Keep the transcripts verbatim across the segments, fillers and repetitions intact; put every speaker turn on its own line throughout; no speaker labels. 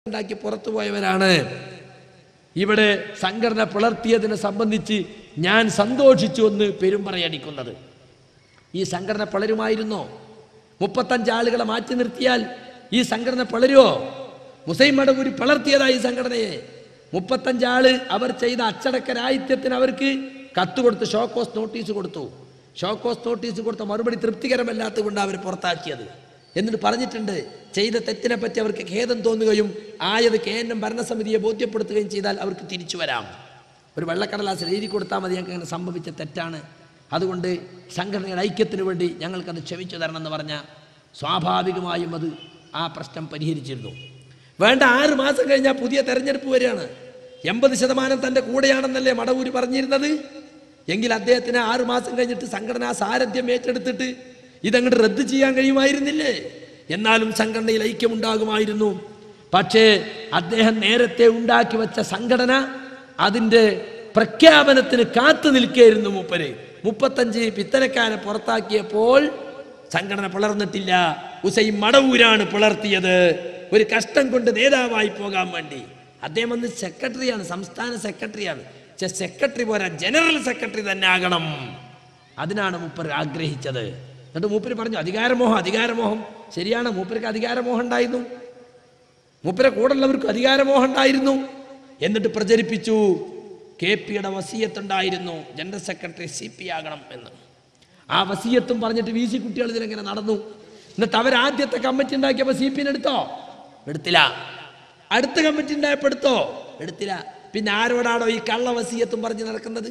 ഉണ്ടാക്കി പുറത്തുപോയവരാണ്. ഇവിടെ സംഘടന പുലർത്തിയതിനെ സംബന്ധിച്ച് ഞാൻ സന്തോഷിച്ചു എന്ന് പെരുമ്പറയടിക്കുന്നത്. ഈ സംഘടന പളരുമായിരുന്നോ? മുപ്പത്തഞ്ച് ആളുകളെ മാറ്റി നിർത്തിയാൽ ഈ സംഘടന പളരുമോ? മുസൈം മടവൂരി പളർത്തിയതായി സംഘടനയെ. മുപ്പത്തഞ്ചാള് അവർ ചെയ്ത അച്ചടക്ക രാഹിത്യത്തിന് അവർക്ക് കത്ത് കൊടുത്ത് ഷോക്കോസ് നോട്ടീസ് കൊടുത്തു. ഷോക്കോസ് നോട്ടീസ് കൊടുത്ത മറുപടി തൃപ്തികരമല്ലാത്തത് കൊണ്ട് അവർ പുറത്താക്കിയത്. എന്നിട്ട് പറഞ്ഞിട്ടുണ്ട്, ചെയ്ത തെറ്റിനെ പറ്റി അവർക്ക് ഖേദം തോന്നുകയും ആയത് കെ എൻ എം ഭരണസമിതിയെ ബോധ്യപ്പെടുത്തുകയും ചെയ്താൽ അവർക്ക് തിരിച്ചു വരാം. ഒരു വെള്ളക്കടലാസിൽ എഴുതി കൊടുത്താൽ മതി ഞങ്ങൾക്ക് അങ്ങനെ സംഭവിച്ച തെറ്റാണ്, അതുകൊണ്ട് സംഘടനയുടെ ഐക്യത്തിന് വേണ്ടി ഞങ്ങൾക്കത് ക്ഷമിച്ചു തരണം എന്ന് പറഞ്ഞാൽ സ്വാഭാവികമായും അത് ആ പ്രശ്നം പരിഹരിച്ചിരുന്നു. വേണ്ട, ആറ് മാസം കഴിഞ്ഞാൽ പുതിയ തെരഞ്ഞെടുപ്പ് വരികയാണ്. എൺപത് ശതമാനം തൻ്റെ കൂടെയാണെന്നല്ലേ മടവൂര് പറഞ്ഞിരുന്നത്? എങ്കിൽ അദ്ദേഹത്തിന് ആറു മാസം കഴിഞ്ഞിട്ട് സംഘടനാ സാരഥ്യം ഏറ്റെടുത്തിട്ട് ഇതങ്ങോട്ട് റദ്ദ് ചെയ്യാൻ കഴിയുമായിരുന്നില്ലേ? എന്നാലും സംഘടനയിൽ ഐക്യമുണ്ടാകുമായിരുന്നു. പക്ഷേ അദ്ദേഹം നേരത്തെ ഉണ്ടാക്കി വെച്ച സംഘടന അതിൻ്റെ പ്രഖ്യാപനത്തിന് കാത്തു നിൽക്കുകയായിരുന്നു. മൂപ്പര് മുപ്പത്തഞ്ച് പിത്തനക്കാരെ പുറത്താക്കിയപ്പോൾ സംഘടന പിളർന്നിട്ടില്ല. ഉസൈം മടവൂരാണ് പിളർത്തിയത്, ഒരു കഷ്ടം കൊണ്ട് നേതാവായി പോകാൻ വേണ്ടി. അദ്ദേഹം വന്ന് സെക്രട്ടറിയാണ്, സംസ്ഥാന സെക്രട്ടറിയാണ്. സെക്രട്ടറി പോരാ, ജനറൽ സെക്രട്ടറി തന്നെ ആകണം. അതിനാണ് മൂപ്പർ ആഗ്രഹിച്ചത്. എന്നിട്ട് മൂപ്പര് പറഞ്ഞു അധികാരമോഹം അധികാരമോഹം. ശരിയാണ്, മൂപ്പർക്ക് അധികാരമോഹം ഉണ്ടായിരുന്നു, മൂപ്പരെ കൂടെയുള്ളവർക്കും അധികാരമോഹം ഉണ്ടായിരുന്നു. എന്നിട്ട് പ്രചരിപ്പിച്ചു കെ പിയുടെ വസീയത്തുണ്ടായിരുന്നു ജനറൽ സെക്രട്ടറി സി പി ആകണം എന്ന്. ആ വസീയത്തും പറഞ്ഞിട്ട് വി സി കുട്ടികൾ ഇതിനെങ്ങനെ നടന്നു. എന്നിട്ട് അവർ ആദ്യത്തെ കമ്മിറ്റി ഉണ്ടാക്കിയപ്പോൾ സി പിനെ എടുത്തോ? എടുത്തില്ല. അടുത്ത കമ്മിറ്റി ഉണ്ടായപ്പോൾ എടുത്തോ? എടുത്തില്ല. പിന്നെ ആരോടാണോ ഈ കള്ള വസീയത്തും പറഞ്ഞ് നടക്കുന്നത്?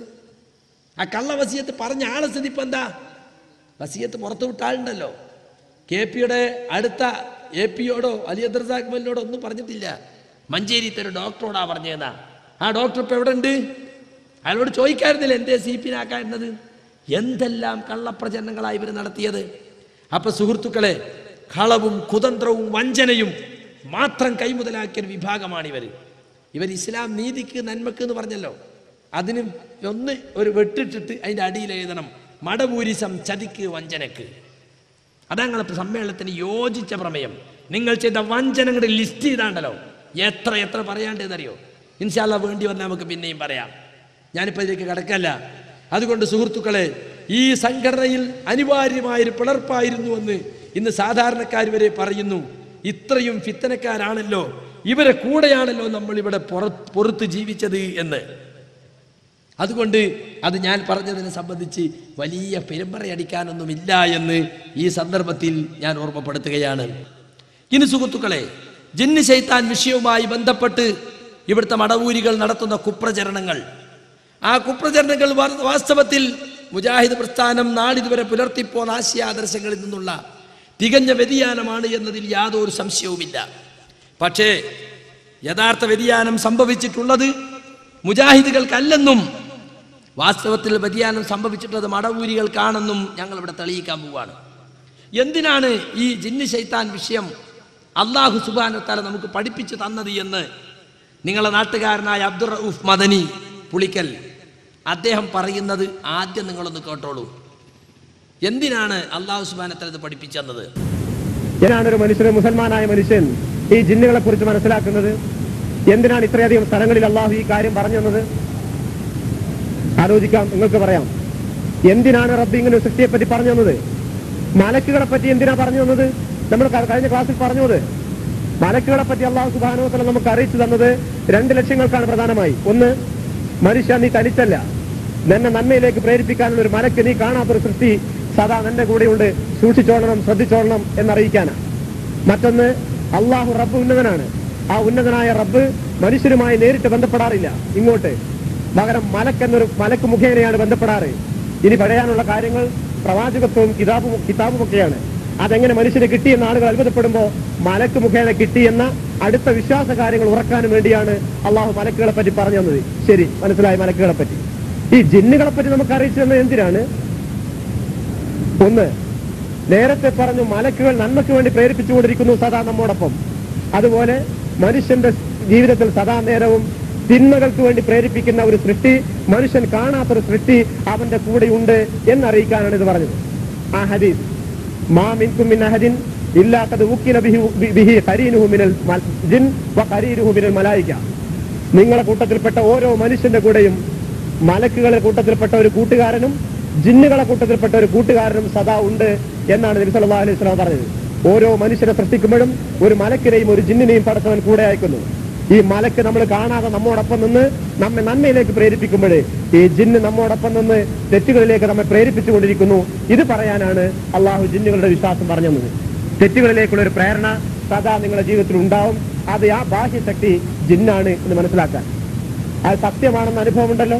ആ കള്ള വസീയത്ത് പറഞ്ഞ ആളെ സ്ഥിതി ഇപ്പം എന്താ? വസീയത്ത് പുറത്തു വിട്ട ആളുണ്ടല്ലോ. കെ പിയുടെ അടുത്ത എ പിയോടോ അലി അബ്ദുറസാഖ് മലിനോടോ ഒന്നും പറഞ്ഞിട്ടില്ല. മഞ്ചേരിത്തെ ഒരു ഡോക്ടറോടാ പറഞ്ഞതാ. ആ ഡോക്ടർ ഇപ്പം എവിടെ ഉണ്ട്? അയാളോട് ചോദിക്കായിരുന്നില്ല എന്തേ സി പിനാക്കായിരുന്നത്? എന്തെല്ലാം കള്ളപ്രചരണങ്ങളായി ഇവർ നടത്തിയത്. അപ്പൊ സുഹൃത്തുക്കളെ, കളവും കുതന്ത്രവും വഞ്ചനയും മാത്രം കൈമുതലാക്കിയൊരു വിഭാഗമാണിവർ. ഇവർ ഇസ്ലാം നീതിക്ക് നന്മക്ക് എന്ന് പറഞ്ഞല്ലോ, അതിന് ഒന്ന് ഒരു വെട്ടിട്ടിട്ട് അതിൻ്റെ അടിയിൽ എഴുതണം മടവൂരിസം ചതിക്ക് വഞ്ചനക്ക്. അതങ്ങനെ സമ്മേളനത്തിന് യോജിച്ച പ്രമേയം. നിങ്ങൾ ചെയ്ത വഞ്ചനങ്ങളുടെ ലിസ്റ്റ് ചെയ്താണ്ടല്ലോ, എത്ര എത്ര പറയാണ്ടെന്നറിയോ? ഇൻഷാ അല്ലാഹ് വേണ്ടി വന്നാൽ നമുക്ക് പിന്നെയും പറയാം. ഞാനിപ്പോൾ ഇതിലേക്ക് കിടക്കല്ല. അതുകൊണ്ട് സുഹൃത്തുക്കളെ, ഈ സംഘടനയിൽ അനിവാര്യമായൊരു പിളർപ്പായിരുന്നുവെന്ന് ഇന്ന് സാധാരണക്കാർ വരെ പറയുന്നു. ഇത്രയും ഫിത്തനക്കാരാണല്ലോ, ഇവരെ കൂടെയാണല്ലോ നമ്മൾ ഇവിടെ പുറത്ത് ജീവിച്ചത് എന്ന്. അതുകൊണ്ട് അത് ഞാൻ പറഞ്ഞതിനെ സംബന്ധിച്ച് വലിയ പെരുമ്പറയടിക്കാനൊന്നുമില്ല എന്ന് ഈ സന്ദർഭത്തിൽ ഞാൻ ഓർമ്മപ്പെടുത്തുകയാണ്. ഇനി സുഹൃത്തുക്കളെ, ജിന്ന് ശൈത്താൻ വിഷയവുമായി ബന്ധപ്പെട്ട് ഇവിടുത്തെ മടവൂരികൾ നടത്തുന്ന കുപ്രചരണങ്ങൾ, ആ കുപ്രചരണങ്ങൾ വാസ്തവത്തിൽ മുജാഹിദ് പ്രസ്ഥാനം നാളിതുവരെ പുലർത്തിപ്പോന്ന ആശയാദർശങ്ങളിൽ നിന്നുള്ള തികഞ്ഞ വ്യതിയാനമാണ് എന്നതിൽ യാതൊരു സംശയവുമില്ല. പക്ഷേ യഥാർത്ഥ വ്യതിയാനം സംഭവിച്ചിട്ടുള്ളത് മുജാഹിദുകൾക്കല്ലെന്നും വാസ്തവത്തിൽ വ്യതിയാനം സംഭവിച്ചിട്ടുള്ളത് മടവൂരികൾക്കാണെന്നും ഞങ്ങൾ ഇവിടെ തെളിയിക്കാൻ പോവുകയാണ്. എന്തിനാണ് ഈ ജിന്ന് ശൈത്താൻ വിഷയം അള്ളാഹു സുബ്ഹാനഹു വ തആല നമുക്ക് പഠിപ്പിച്ചു തന്നത് എന്ന് നിങ്ങളുടെ നാട്ടുകാരനായ അബ്ദുർ റഊഫ് മദനി പുളിക്കൽ അദ്ദേഹം പറയുന്നത് ആദ്യം നിങ്ങളൊന്ന് കേട്ടോളൂ. എന്തിനാണ് അള്ളാഹു സുബ്ഹാനഹു വ തആല ഇത് പഠിപ്പിച്ചു തന്നത്?
ഞാനൊരു മനുഷ്യന് മുസൽമാനായ മനുഷ്യൻ ഈ ജിന്നുകളെ കുറിച്ച് മനസ്സിലാക്കുന്നത് എന്തിനാണ്? ഇത്രയധികം സ്ഥലങ്ങളിൽ അള്ളാഹു ഈ കാര്യം പറഞ്ഞു തന്നത് ആലോചിക്കാം, നിങ്ങൾക്ക് പറയാം. എന്തിനാണ് റബ്ബ് ഇങ്ങനെ ഒരു സൃഷ്ടിയെപ്പറ്റി പറഞ്ഞു തന്നത്? മലക്കുകളെ പറ്റി എന്തിനാ പറഞ്ഞു തന്നത്? നമ്മൾ കഴിഞ്ഞ ക്ലാസ്സിൽ പറഞ്ഞത് മലക്കുകളെ പറ്റി അള്ളാഹു സുബ്ഹാനഹു വ തആല നമുക്ക് അറിയിച്ചു തന്നത് രണ്ട് ലക്ഷ്യങ്ങൾക്കാണ് പ്രധാനമായി. ഒന്ന്, മനുഷ്യ നീ തനിച്ചല്ല, നിന്നെ നന്മയിലേക്ക് പ്രേരിപ്പിക്കാനുള്ള ഒരു മലക്ക്, നീ കാണാത്തൊരു സൃഷ്ടി സദാ നിന്റെ കൂടെയുണ്ട്, സൂക്ഷിച്ചോളണം, ശ്രദ്ധിച്ചോളണം എന്നറിയിക്കാനാണ്. മറ്റൊന്ന്, അള്ളാഹു റബ്ബ് ഉന്നതനാണ്. ആ ഉന്നതനായ റബ്ബ് മനുഷ്യരുമായി നേരിട്ട് ബന്ധപ്പെടാറില്ല ഇങ്ങോട്ട്, പകരം മലക്കെന്നൊരു മലക്ക് മുഖേനയാണ് ബന്ധപ്പെടാറ്. ഇനി പറയാനുള്ള കാര്യങ്ങൾ പ്രവാചകത്വവും കിതാബും കിതാബും ഒക്കെയാണ്. അതെങ്ങനെ മനുഷ്യന് കിട്ടിയെന്ന് ആളുകൾ അത്ഭുതപ്പെടുമ്പോൾ മലക്ക് മുഖേന കിട്ടിയെന്ന അടുത്ത വിശ്വാസ കാര്യങ്ങൾ ഉറക്കാനും വേണ്ടിയാണ് അള്ളാഹു മലക്കുകളെ പറ്റി പറഞ്ഞു തന്നത്. ശരി, മനസ്സിലായി. മലക്കുകളെ പറ്റി ഈ ജിന്നുകളെ പറ്റി നമുക്ക് അറിയിച്ചു തന്നത് എന്തിനാണ്? ഒന്ന്, നേരത്തെ പറഞ്ഞു മലക്കുകൾ നന്മയ്ക്ക് വേണ്ടി പ്രേരിപ്പിച്ചുകൊണ്ടിരിക്കുന്നു സദാ നമ്മോടൊപ്പം. അതുപോലെ മനുഷ്യന്റെ ജീവിതത്തിൽ സദാ നേരവും തിന്മകൾക്ക് വേണ്ടി പ്രേരിപ്പിക്കുന്ന ഒരു സൃഷ്ടി, മനുഷ്യൻ കാണാത്തൊരു സൃഷ്ടി അവന്റെ കൂടെയുണ്ട് എന്നറിയിക്കാനാണ് ഇത് പറഞ്ഞത്. ആ ഹദീസ്, മാ മിൻകും മിൻ അഹദിൻ ഇല്ലാ ഖദ് ഉക്കില ബിഹി ഖരീനുഹു മിനൽ ജിൻ വ ഖരീനുഹു മിനൽ മലായിക. നിങ്ങളുടെ കൂട്ടത്തിൽപ്പെട്ട ഓരോ മനുഷ്യന്റെ കൂടെയും മലക്കുകളുടെ കൂട്ടത്തിൽപ്പെട്ട ഒരു കൂട്ടുകാരനും ജിന്നുകളെ കൂട്ടത്തിൽപ്പെട്ട ഒരു കൂട്ടുകാരനും സദാ ഉണ്ട് എന്നാണ് നബി സല്ലല്ലാഹു അലൈഹി വസല്ലം പറഞ്ഞത്. ഓരോ മനുഷ്യനെ സൃഷ്ടിക്കുമ്പോഴും ഒരു മലക്കിനെയും ഒരു ജിന്നിനെയും പടച്ചവൻ കൂടെ അയക്കുന്നു. ഈ മലക്ക് നമ്മൾ കാണാതെ നമ്മോടൊപ്പം നിന്ന് നമ്മെ നന്മയിലേക്ക് പ്രേരിപ്പിക്കുമ്പോഴേ ഈ ജിന്ന് നമ്മോടൊപ്പം നിന്ന് തെറ്റുകളിലേക്ക് നമ്മെ പ്രേരിപ്പിച്ചുകൊണ്ടിരിക്കുന്നു. ഇത് പറയാനാണ് അള്ളാഹു ജിന്നുകളുടെ വിശ്വാസം പറഞ്ഞു തന്നത്. തെറ്റുകളിലേക്കുള്ള ഒരു പ്രേരണ സദാ നിങ്ങളുടെ ജീവിതത്തിൽ ഉണ്ടാവും. അത് ആ ബാഹ്യശക്തി ജിന്നാണ് എന്ന് മനസ്സിലാക്കാൻ. അത് സത്യമാണെന്ന് അനുഭവമുണ്ടല്ലോ.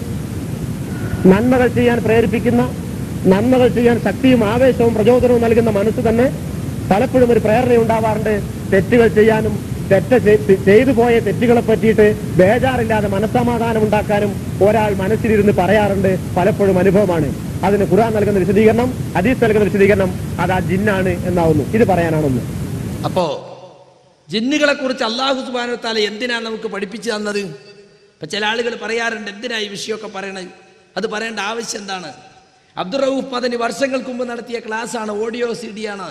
നന്മകൾ ചെയ്യാൻ പ്രേരിപ്പിക്കുന്ന, നന്മകൾ ചെയ്യാൻ ശക്തിയും ആവേശവും പ്രചോദനവും നൽകുന്ന മനസ്സ് തന്നെ പലപ്പോഴും ഒരു പ്രേരണ ഉണ്ടാവാറുണ്ട് തെറ്റുകൾ ചെയ്യാനും തെറ്റ് ചെയ്തു പോയ തെറ്റുകളെ പറ്റിയിട്ട് ബേജാറില്ലാതെ മനസ്സമാധാനം ഉണ്ടാക്കാനും ഒരാൾ മനസ്സിലിരുന്ന് പറയാറുണ്ട്. പലപ്പോഴും അനുഭവമാണ്. അതിന് ഖുർആൻ നൽകുന്ന വിശദീകരണം, ഹദീസ് നൽകുന്ന വിശദീകരണം അത് ആ ജിന്നാണ് എന്നാവുന്നു. ഇത് പറയാനാണെന്ന്.
അപ്പോ ജിന്നുകളെ കുറിച്ച് അല്ലാഹു സുബ്ഹാനഹു വ തആല എന്തിനാ നമുക്ക് പഠിപ്പിച്ചു തന്നത്? ഇപ്പൊ ചില ആളുകൾ പറയാറുണ്ട് എന്തിനാ ഈ വിഷയമൊക്കെ പറയണത്, അത് പറയേണ്ട ആവശ്യം എന്താണ്? അബ്ദുർ റഊഫ് മദനി വർഷങ്ങൾക്ക് മുമ്പ് നടത്തിയ ക്ലാസ്സാണ്, ഓഡിയോ സി ഡി ആണ്.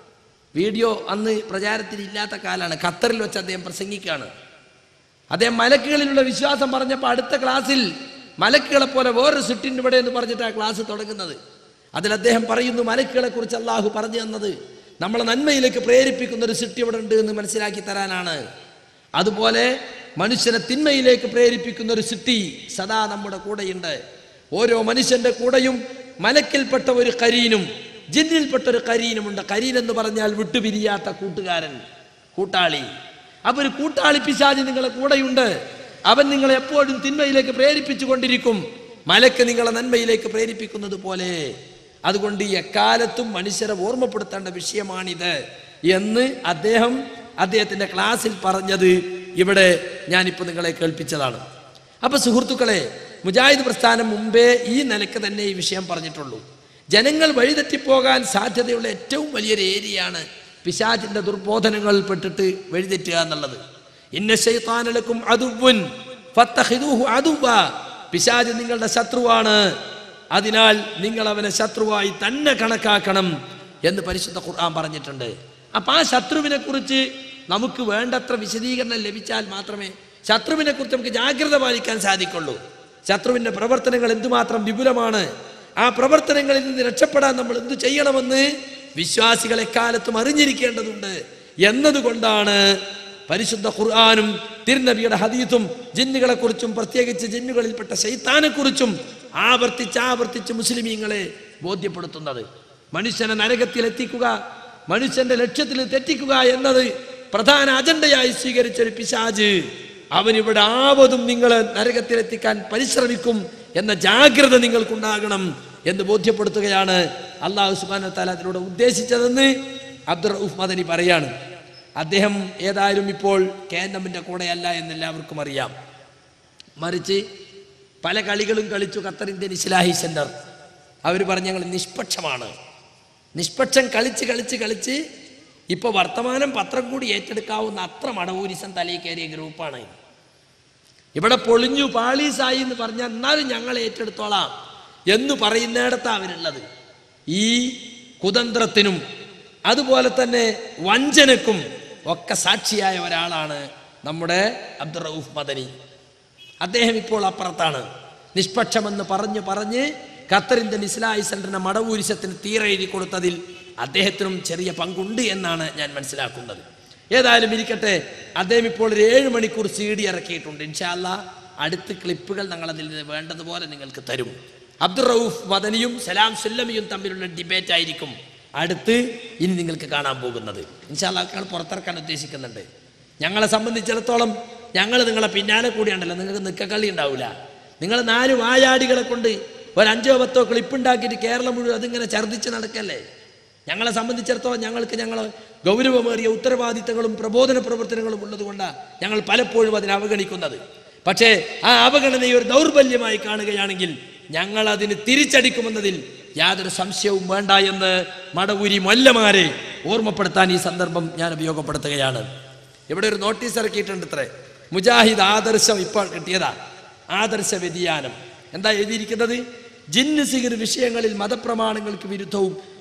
വീഡിയോ അന്ന് പ്രചാരത്തിൽ ഇല്ലാത്ത കാലാണ്. ഖത്തറിൽ വെച്ച് അദ്ദേഹം പ്രസംഗിക്കുകയാണ്. അദ്ദേഹം മലക്കുകളിലുള്ള വിശ്വാസം പറഞ്ഞപ്പോൾ അടുത്ത ക്ലാസ്സിൽ മലക്കുകളെ പോലെ വേറൊരു സിട്ടിൻ്റെ ഇവിടെ എന്ന് പറഞ്ഞിട്ടാണ് ക്ലാസ് തുടങ്ങുന്നത്. അതിൽ അദ്ദേഹം പറയുന്നു മലക്കുകളെ കുറിച്ച് അള്ളാഹു പറഞ്ഞു തന്നത് നമ്മളെ നന്മയിലേക്ക് പ്രേരിപ്പിക്കുന്ന ഒരു സിട്ടി ഇവിടെ ഉണ്ട് എന്ന് മനസ്സിലാക്കി തരാനാണ്. അതുപോലെ മനുഷ്യനെ തിന്മയിലേക്ക് പ്രേരിപ്പിക്കുന്ന ഒരു സിട്ടി സദാ നമ്മുടെ കൂടെയുണ്ട്. ഓരോ മനുഷ്യന്റെ കൂടെയും മലക്കിൽപ്പെട്ട ഒരു കരീനും ജിന്നിൽപ്പെട്ട ഒരു കരീനുമുണ്ട്. കരീൻ എന്ന് പറഞ്ഞാൽ വിട്ടുപിരിയാത്ത കൂട്ടുകാരൻ, കൂട്ടാളി. അപ്പൊ ഒരു കൂട്ടാളി പിശാച് നിങ്ങളെ കൂടെയുണ്ട്. അവൻ നിങ്ങളെ എപ്പോഴും തിന്മയിലേക്ക് പ്രേരിപ്പിച്ചു കൊണ്ടിരിക്കും, മലക്ക് നിങ്ങളെ നന്മയിലേക്ക് പ്രേരിപ്പിക്കുന്നത് പോലെ. അതുകൊണ്ട് എക്കാലത്തും മനുഷ്യരെ ഓർമ്മപ്പെടുത്തേണ്ട വിഷയമാണിത് എന്ന് അദ്ദേഹം അദ്ദേഹത്തിന്റെ ക്ലാസ്സിൽ പറഞ്ഞത് ഇവിടെ ഞാനിപ്പോൾ നിങ്ങളെ കേൾപ്പിച്ചതാണ്. അപ്പൊ സുഹൃത്തുക്കളെ, മുജാഹിദ് പ്രസ്ഥാനം മുമ്പേ ഈ നിലക്ക് തന്നെ ഈ വിഷയം പറഞ്ഞിട്ടുള്ളൂ. ജനങ്ങൾ വഴിതെറ്റിപ്പോകാൻ സാധ്യതയുള്ള ഏറ്റവും വലിയൊരു ഏരിയയാണ് പിശാചിന്റെ ദുർബോധനങ്ങളിൽ പെട്ടിട്ട് വഴിതെറ്റുക എന്നുള്ളത്. ഇന്ന ശൈത്താന ലക്കും അദുവ്വൻ ഫത്തഖിദൂഹു അദുവ്വ. പിശാച് നിങ്ങളുടെ ശത്രുവാണ്, അതിനാൽ നിങ്ങൾ അവനെ ശത്രുവായി തന്നെ കണക്കാക്കണം എന്ന് പരിശുദ്ധ ഖുർആൻ പറഞ്ഞിട്ടുണ്ട്. അപ്പൊ ആ ശത്രുവിനെ കുറിച്ച് നമുക്ക് വേണ്ടത്ര വിശദീകരണം ലഭിച്ചാൽ മാത്രമേ ശത്രുവിനെ കുറിച്ച് നമുക്ക് ജാഗ്രത പാലിക്കാൻ സാധിക്കുള്ളൂ. ശത്രുവിന്റെ പ്രവർത്തനങ്ങൾ എന്തുമാത്രം വിപുലമാണ്, ആ പ്രവർത്തനങ്ങളിൽ നിന്ന് രക്ഷപ്പെടാൻ നമ്മൾ എന്ത് ചെയ്യണമെന്ന് വിശ്വാസികൾ എക്കാലത്തും അറിഞ്ഞിരിക്കേണ്ടതുണ്ട് എന്നതുകൊണ്ടാണ് പരിശുദ്ധ ഖുർആനും തിരുനബിയുടെ ഹദീസും ജിന്നുകളെ കുറിച്ചും പ്രത്യേകിച്ച് ജിന്നുകളിൽപ്പെട്ട ശൈത്താനെ കുറിച്ചും ആവർത്തിച്ച് ആവർത്തിച്ച് മുസ്ലിമീങ്ങളെ ബോധ്യപ്പെടുത്തുന്നത്. മനുഷ്യനെ നരകത്തിൽ എത്തിക്കുക, മനുഷ്യന്റെ ലക്ഷ്യത്തിൽ തെറ്റിക്കുക എന്നത് പ്രധാന അജണ്ടയായി സ്വീകരിച്ചൊരു പിശാച് അവനിവിടെ ആവതും നിങ്ങളെ നരകത്തിലെത്തിക്കാൻ പരിശ്രമിക്കും എന്ന ജാഗ്രത നിങ്ങൾക്കുണ്ടാകണം എന്ന് ബോധ്യപ്പെടുത്തുകയാണ് അല്ലാഹു സുബ്ഹാനഹു വ തആല അതിലൂടെ ഉദ്ദേശിച്ചതെന്ന് അബ്ദുർ റഊഫ് മദനി പറയാണ്. അദ്ദേഹം ഏതായാലും ഇപ്പോൾ കെ എൻ എമ്മിൻ്റെ കൂടെയല്ല എന്നെല്ലാവർക്കും അറിയാം. മറിച്ച് പല കളികളും കളിച്ചു ഖത്തർ ഇന്ത്യൻ ഇസ്ലാഹി സെന്റർ. അവർ പറഞ്ഞ ഞങ്ങൾ നിഷ്പക്ഷമാണ്, നിഷ്പക്ഷം കളിച്ച് കളിച്ച് കളിച്ച് ഇപ്പോൾ വർത്തമാനം പത്രം കൂടി ഏറ്റെടുക്കാവുന്ന അത്ര മടവൂരിസം തലയിൽ കയറിയ ഗ്രൂപ്പാണ്. ഇവിടെ പൊളിഞ്ഞു പാളീസായി എന്ന് പറഞ്ഞാൽ എന്നാലും ഞങ്ങൾ ഏറ്റെടുത്തോളാം എന്ന് പറയുന്നിടത്താണ് അവരുള്ളത്. ഈ കുതന്ത്രത്തിനും അതുപോലെ തന്നെ വഞ്ചനക്കും ഒക്കെ സാക്ഷിയായ ഒരാളാണ് നമ്മുടെ അബ്ദുർ റഊഫ് മദനി. അദ്ദേഹം ഇപ്പോൾ അപ്പുറത്താണ്. നിഷ്പക്ഷമെന്ന് പറഞ്ഞ് പറഞ്ഞ് ഖത്തർ ഇന്ത്യൻ ഇസ്ലാഹി സെന്ററിന്റെ മടവൂരിശത്തിന് തീരെഴുതി കൊടുത്തതിൽ അദ്ദേഹത്തിനും ചെറിയ പങ്കുണ്ട് എന്നാണ് ഞാൻ മനസ്സിലാക്കുന്നത്. ഏതായാലും ഇരിക്കട്ടെ, അദ്ദേഹം ഇപ്പോൾ ഒരു ഏഴ് മണിക്കൂർ സി ഡി ഇറക്കിയിട്ടുണ്ട്. ഇൻഷാ അല്ലാഹ് അടുത്ത ക്ലിപ്പുകൾ ഞങ്ങൾ അതിൽ വേണ്ടതുപോലെ നിങ്ങൾക്ക് തരും. അബ്ദുർ റഊഫ് മദനിയും സലാം സുല്ലമിയും തമ്മിലുള്ള ഡിബേറ്റ് ആയിരിക്കും അടുത്ത് ഇനി നിങ്ങൾക്ക് കാണാൻ പോകുന്നത്. ഇൻഷാ അല്ലാഹ് ഞങ്ങൾ പുറത്തിറക്കാൻ ഉദ്ദേശിക്കുന്നുണ്ട്. ഞങ്ങളെ സംബന്ധിച്ചിടത്തോളം ഞങ്ങൾ നിങ്ങളെ പിന്നാലെ കൂടിയുണ്ടല്ലോ, നിങ്ങൾക്ക് നിക്കക്കളി ഉണ്ടാവില്ല. നിങ്ങൾ നാല് വായാടികളെ കൊണ്ട് ഒരു അഞ്ചോ പത്തോ ക്ലിപ്പുണ്ടാക്കിയിട്ട് കേരളം മുഴുവൻ അതിങ്ങനെ ഛർദ്ദിച്ച് നടക്കല്ലേ. ഞങ്ങളെ സംബന്ധിച്ചിടത്തോളം ഞങ്ങൾക്ക് ഞങ്ങൾ ഗൗരവമേറിയ ഉത്തരവാദിത്തങ്ങളും പ്രബോധന പ്രവർത്തനങ്ങളും ഉള്ളതുകൊണ്ടാണ് ഞങ്ങൾ പലപ്പോഴും അതിനെ അവഗണിക്കുന്നത്. പക്ഷേ ആ അവഗണനയെ ഒരു ദൗർബല്യമായി കാണുകയാണെങ്കിൽ ഞങ്ങൾ അതിന് തിരിച്ചടിക്കുമെന്നതിൽ യാതൊരു സംശയവും വേണ്ട എന്ന് മടവൂരി മൊല്ലമാരെ ഓർമ്മപ്പെടുത്താൻ ഈ സന്ദർഭം ഞാൻ ഉപയോഗപ്പെടുത്തുകയാണ്. ഇവിടെ ഒരു നോട്ടീസ് ഇറക്കിയിട്ടുണ്ട്. ഇത്രേ മുജാഹിദ് ആദർശം ഇപ്പോൾ കിട്ടിയതാ, ആദർശ വ്യതിയാനം. എന്താ എഴുതിയിരിക്കുന്നത്? ജിന്ന് സിഹിർ വിഷയങ്ങളിൽ മതപ്രമാണങ്ങൾക്ക് വിരുദ്ധവും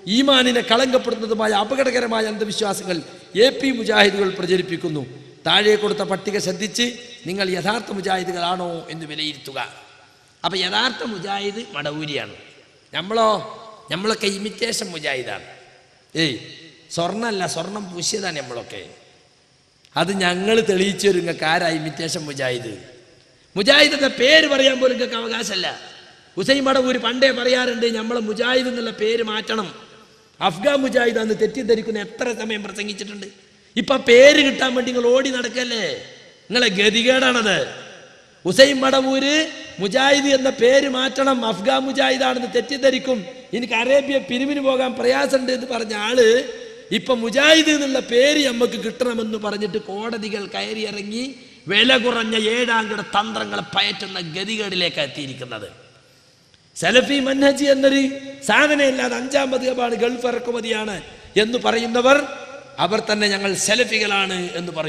ഈമാനിനെ കളങ്കപ്പെടുന്നതുമായ അപകടകരമായ അന്ധവിശ്വാസങ്ങൾ എ പി മുജാഹിദുകൾ പ്രചരിപ്പിക്കുന്നു. താഴെ കൊടുത്ത പട്ടിക ശ്രദ്ധിച്ച് നിങ്ങൾ യഥാർത്ഥ മുജാഹിദുകളാണോ എന്ന് വിലയിരുത്തുക. അപ്പം യഥാർത്ഥ മുജാഹിദ് മടവൂരിയാണ്. നമ്മളോ നമ്മളൊക്കെ ഇമിറ്റേഷൻ മുജാഹിദാണ്. ഏയ് സ്വർണ്ണമല്ല, സ്വർണം പൂശിയതാണ് നമ്മളൊക്കെ. അത് ഞങ്ങൾ തെളിയിച്ചു തരും നിങ്ങൾക്ക് ആരാ ഇമിറ്റേഷൻ മുജാഹിദ്. മുജാഹിദ് എന്ന പേര് പറയാൻ പോലും നിങ്ങൾക്ക് അവകാശമല്ല. ഹുസൈൻ മടവൂര് പണ്ടേ പറയാറുണ്ട് നമ്മളെ മുജാഹിദ് എന്നുള്ള പേര് മാറ്റണം. അഫ്ഗാൻ മുജാഹിദ് അന്ന് തെറ്റിദ്ധരിക്കുന്ന എത്ര സമയം പ്രസംഗിച്ചിട്ടുണ്ട്. ഇപ്പൊ പേര് കിട്ടാൻ വേണ്ടി നിങ്ങൾ ഓടി നടക്കല്ലേ, നിങ്ങളെ ഗതികേടാണത്. ഹുസൈൻ മടവൂര് മുജാഹിദ് എന്ന പേര് മാറ്റണം, അഫ്ഗാൻ മുജാഹിദാണെന്ന് തെറ്റിദ്ധരിക്കും. എനിക്ക് അറേബ്യ പിരിവിന് പോകാൻ പ്രയാസമുണ്ട് എന്ന് പറഞ്ഞ ആള് ഇപ്പൊ മുജാഹിദ് എന്നുള്ള പേര് നമുക്ക് കിട്ടണമെന്ന് പറഞ്ഞിട്ട് കോടതികൾ കയറി ഇറങ്ങി വില കുറഞ്ഞ ഏഴാംകിട തന്ത്രങ്ങളെ പയറ്റുന്ന ഗതികേടിലേക്ക് എത്തിയിരിക്കുന്നത്. സലഫി മൻഹജ് എന്നൊരു സാധനമില്ലാതെ അഞ്ചാം മദ്ഹബാണ്, ഗൾഫ് ഇറക്കുമതിയാണ് എന്ന് പറയുന്നവർ അവർ തന്നെ ഞങ്ങൾ സലഫികളാണ് എന്ന് പറയും.